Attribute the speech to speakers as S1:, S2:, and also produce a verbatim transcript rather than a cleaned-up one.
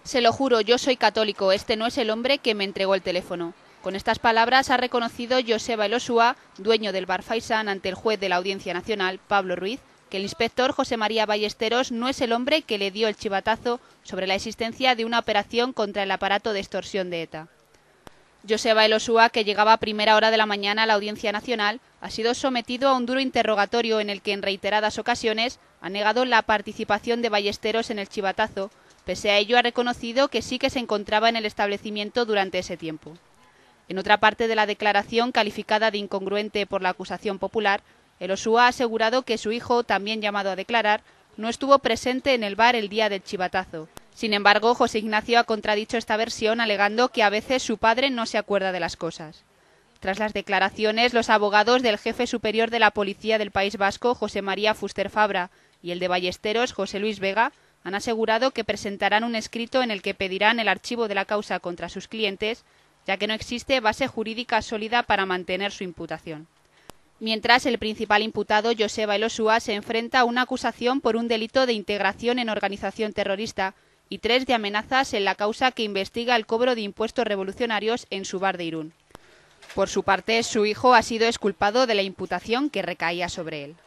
S1: Se lo juro, yo soy católico, este no es el hombre que me entregó el teléfono. Con estas palabras ha reconocido Joseba Elosua, dueño del bar Faisán, ante el juez de la Audiencia Nacional, Pablo Ruiz, que el inspector José María Ballesteros no es el hombre que le dio el chivatazo sobre la existencia de una operación contra el aparato de extorsión de ETA. Joseba Elosua, que llegaba a primera hora de la mañana a la Audiencia Nacional, ha sido sometido a un duro interrogatorio en el que en reiteradas ocasiones ha negado la participación de Ballesteros en el chivatazo. Pese a ello, ha reconocido que sí que se encontraba en el establecimiento durante ese tiempo. En otra parte de la declaración, calificada de incongruente por la acusación popular, Elosua ha asegurado que su hijo, también llamado a declarar, no estuvo presente en el bar el día del chivatazo. Sin embargo, José Ignacio ha contradicho esta versión, alegando que a veces su padre no se acuerda de las cosas. Tras las declaraciones, los abogados del jefe superior de la Policía del País Vasco, José María Fuster Fabra, y el de Ballesteros, José Luis Vega, han asegurado que presentarán un escrito en el que pedirán el archivo de la causa contra sus clientes, ya que no existe base jurídica sólida para mantener su imputación. Mientras, el principal imputado, Joseba Elosua, se enfrenta a una acusación por un delito de integración en organización terrorista y tres de amenazas en la causa que investiga el cobro de impuestos revolucionarios en su bar de Irún. Por su parte, su hijo ha sido exculpado de la imputación que recaía sobre él.